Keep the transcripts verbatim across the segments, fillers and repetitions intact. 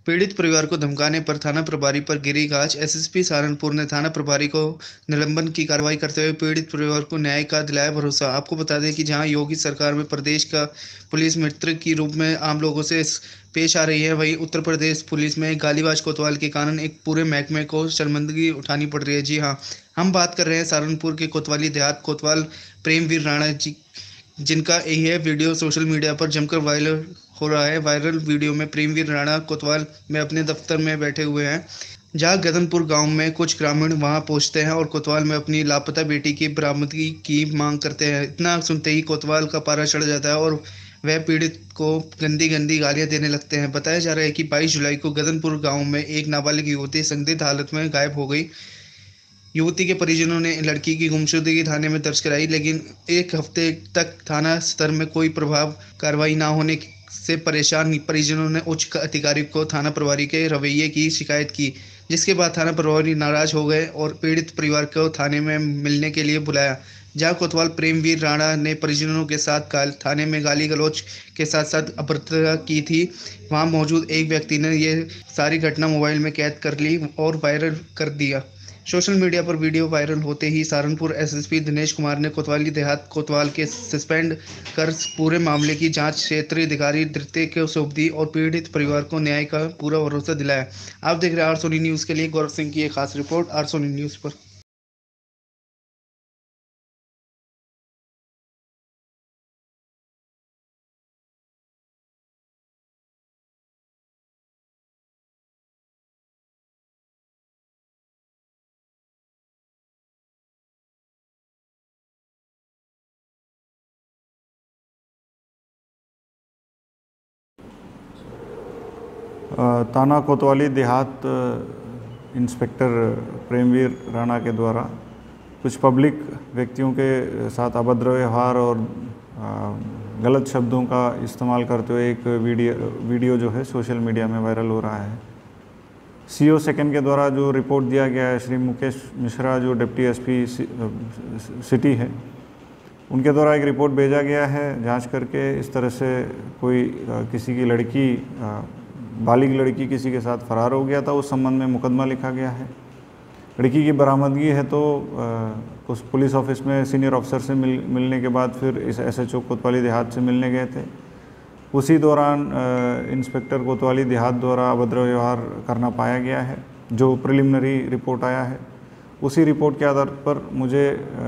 पीड़ित परिवार को धमकाने पर थाना प्रभारी पर गिरी गाज। एसएसपी सहारनपुर ने थाना प्रभारी को निलंबन की कार्रवाई करते हुए पीड़ित परिवार को न्याय का दिलाया भरोसा। आपको बता दें कि जहां योगी सरकार में प्रदेश का पुलिस मित्र के रूप में आम लोगों से पेश आ रही है, वहीं उत्तर प्रदेश पुलिस में गालीबाज कोतवाल के कारण एक पूरे महकमे को शर्मिंदगी उठानी पड़ रही है। जी हाँ, हम बात कर रहे हैं सहारनपुर के कोतवाली देहात कोतवाल प्रेमवीर राणा जी, जिनका यह वीडियो सोशल मीडिया पर जमकर वायरल हो रहा है। वायरल वीडियो में प्रेमवीर राणा कोतवाल में अपने दफ्तर में बैठे हुए हैं, जहां गदनपुर गांव में कुछ ग्रामीण वहां पहुंचते हैं और कोतवाल में अपनी लापता बेटी की बरामदगी की मांग करते हैं। इतना सुनते ही कोतवाल का पारा चढ़ जाता है और वह पीड़ित को गंदी गंदी गालियां देने लगते हैं। बताया जा रहा है कि बाईस जुलाई को गदनपुर गाँव में एक नाबालिग युवती संदिग्ध हालत में गायब हो गई। युवती के परिजनों ने लड़की की गुमशुदगी थाने में दर्ज कराई, लेकिन एक हफ्ते तक थाना स्तर में कोई प्रभाव कार्रवाई न होने से परेशान परिजनों ने उच्च अधिकारी को थाना प्रभारी के रवैये की शिकायत की, जिसके बाद थाना प्रभारी नाराज हो गए और पीड़ित परिवार को थाने में मिलने के लिए बुलाया। जहां कोतवाल प्रेमवीर राणा ने परिजनों के साथ थाने में गाली गलौज के साथ साथ अभद्रता की थी, वहां मौजूद एक व्यक्ति ने यह सारी घटना मोबाइल में कैद कर ली और वायरल कर दिया। सोशल मीडिया पर वीडियो वायरल होते ही सहारनपुर एसएसपी दिनेश कुमार ने कोतवाली देहात कोतवाल के सस्पेंड कर पूरे मामले की जांच क्षेत्रीय अधिकारी द्वितीय को सौंप दी और पीड़ित परिवार को न्याय का पूरा भरोसा दिलाया। आप देख रहे हैं आर सोनी न्यूज़ के लिए गौरव सिंह की एक खास रिपोर्ट आर सोनी न्यूज़ पर। थाना कोतवाली देहात इंस्पेक्टर प्रेमवीर राणा के द्वारा कुछ पब्लिक व्यक्तियों के साथ अभद्र व्यवहार और गलत शब्दों का इस्तेमाल करते हुए एक वीडियो वीडियो जो है सोशल मीडिया में वायरल हो रहा है। सीओ सेकंड के द्वारा जो रिपोर्ट दिया गया है, श्री मुकेश मिश्रा जो डिप्टी एसपी सिटी है, उनके द्वारा एक रिपोर्ट भेजा गया है जांच करके। इस तरह से कोई किसी की लड़की बालिग लड़की किसी के साथ फरार हो गया था, उस संबंध में मुकदमा लिखा गया है। लड़की की बरामदगी है तो आ, उस पुलिस ऑफिस में सीनियर ऑफिसर से मिल मिलने के बाद फिर इस एसएचओ कोतवाली देहात से मिलने गए थे। उसी दौरान आ, इंस्पेक्टर कोतवाली देहात द्वारा अभद्र व्यवहार करना पाया गया है, जो प्रिलिमिनरी रिपोर्ट आया है। उसी रिपोर्ट के आधार पर मुझे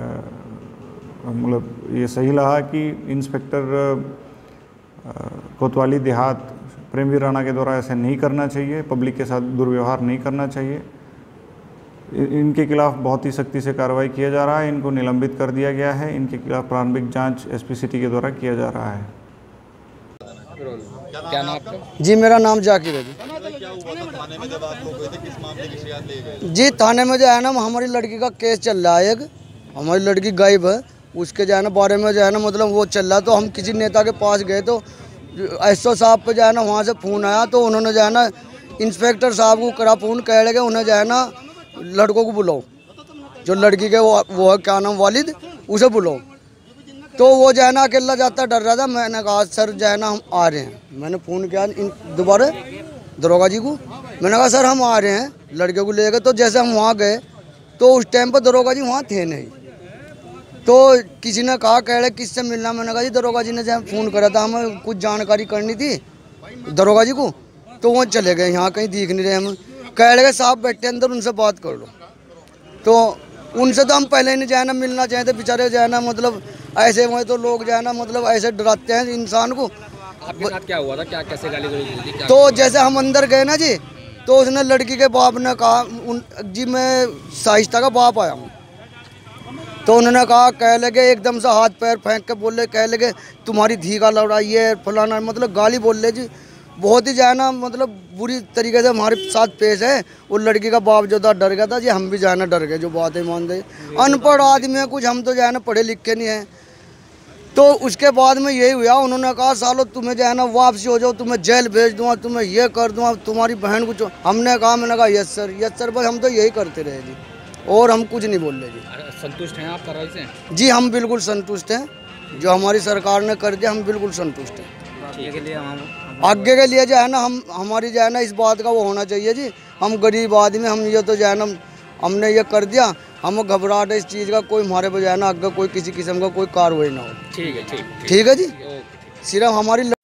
मतलब ये सही लगा कि इंस्पेक्टर कोतवाली देहात प्रेमवीर राणा के द्वारा ऐसा नहीं करना चाहिए, पब्लिक के साथ दुर्व्यवहार नहीं करना चाहिए। इनके खिलाफ बहुत ही सख्ती से कार्रवाई किया जा रहा है, इनको निलंबित कर दिया गया है। इनके खिलाफ प्रारंभिक जांच एसपी सिटी के द्वारा किया जा रहा है। क्या नाम आपका? जी मेरा नाम जाकिर है जी। क्या हुआ था थाने में जब आप लोग गए थे, किस मामले की शिकायत ले गए? जी थाने में जो है ना हमारी लड़की का केस चल रहा है, एक हमारी लड़की गायब है, उसके जो है ना बारे में जो है ना मतलब वो चल रहा है। तो हम किसी नेता के पास गए तो एसओ साहब पे जो है ना वहाँ से फ़ोन आया, तो उन्होंने जो है ना इंस्पेक्टर साहब को करा फ़ोन, कह लगे उन्हें जो है ना लड़कों को बुलाओ, जो लड़की के वो वो है क्या नाम वालिद, उसे बुलाओ। तो वो जो है ना अकेला जाता डर रहा था। मैंने कहा सर जो है ना हम आ रहे हैं। मैंने फ़ोन किया दोबारा दरोगा जी को, मैंने कहा सर हम आ रहे हैं लड़के को लेकर। तो जैसे हम वहाँ गए तो उस टाइम पर दरोगा जी वहाँ थे नहीं। तो किसी ने कहा कह रहे किससे मिलना, मैंने कहा जी दरोगा जी ने जब फ़ोन करा था, हमें कुछ जानकारी करनी थी दरोगा जी को। तो वो चले गए, यहाँ कहीं दिख नहीं रहे हम। कह रहे साहब बैठे अंदर, उनसे बात कर लो। तो उनसे तो हम पहले ही नहीं जाए ना मिलना चाहते, बेचारे जो है ना मतलब ऐसे हुए तो लोग जो है ना मतलब ऐसे डराते हैं इंसान को। आपके साथ क्या हुआ था, क्या कैसे गाली गलौज हुई थी? तो जैसे हम अंदर गए ना जी, तो उसने लड़की के बाप ने कहा उन जी मैं साइस्ता का बाप आया हूँ। तो उन्होंने कहा कह लगे एकदम से हाथ पैर फेंक के बोले, कह लगे तुम्हारी धी का लड़ाई है फलाना, मतलब गाली बोल ले जी। बहुत ही जो है ना मतलब बुरी तरीके से हमारे साथ पेश है। वो लड़की का बाप जो था डर गया था जी, हम भी जो है ना डर गए, जो बात है मान गए। अनपढ़ आदमी है कुछ, हम तो जो है ना पढ़े लिखे नहीं हैं। तो उसके बाद में यही हुआ, उन्होंने कहा सालो तुम्हें जो है ना वापसी हो जाओ, तुम्हें जेल भेज दूँगा, तुम्हें ये कर दूँगा, तुम्हारी बहन को। हमने कहा, मैंने कहा यस सर यस सर, बस हम तो यही करते रहे जी, और हम कुछ नहीं बोल रहे जी। संतुष्ट हैं आप कार्रवाई से? जी हम बिल्कुल संतुष्ट हैं, जो हमारी सरकार ने कर दिया हम बिल्कुल संतुष्ट हैं। के लिए हम आगे के लिए जो है ना हम हमारी जो है ना इस बात का वो होना चाहिए जी। हम गरीब आदमी, हम ये तो जो है ना हमने ये कर दिया, हम घबराहट है इस चीज़ का, कोई हमारे पे जो है ना आगे कोई किसी किस्म का कोई कार्रवाई ना हो। ठीक है, ठीक ठीक है जी। सिर्फ हमारी